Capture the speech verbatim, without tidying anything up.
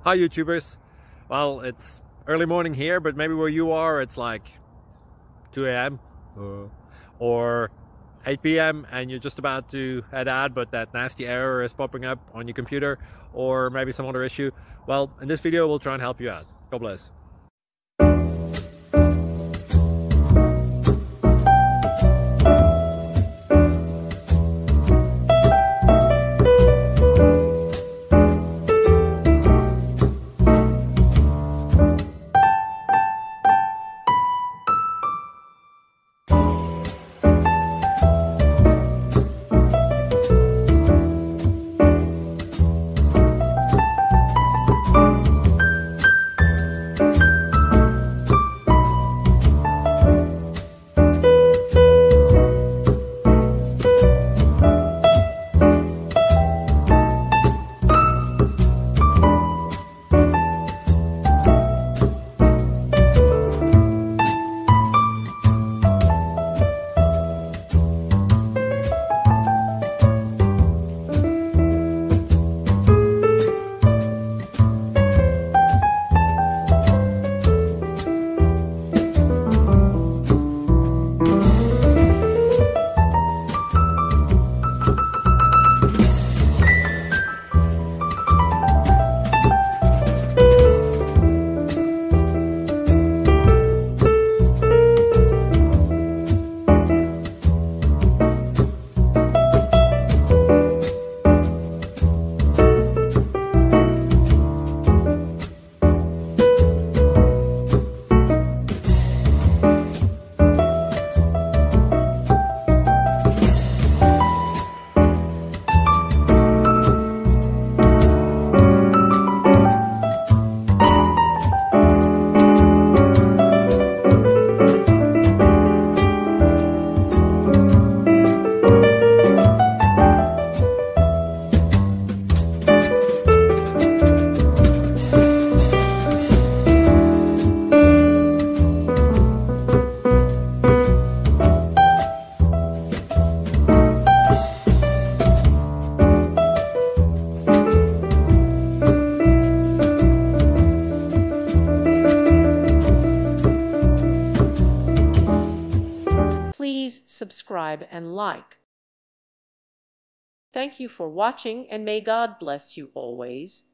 Hi YouTubers. Well, it's early morning here, but maybe where you are it's like two A M Uh, or eight P M and you're just about to head out, but that nasty error is popping up on your computer, or maybe some other issue. Well, in this video we'll try and help you out. God bless. Please subscribe and like. Thank you for watching, and may God bless you always.